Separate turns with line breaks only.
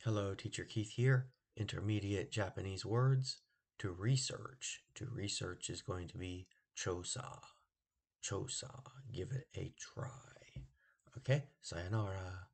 Hello, Teacher Keith here. Intermediate Japanese words to research. To research is going to be chosa. Chosa. Give it a try. Okay, sayonara.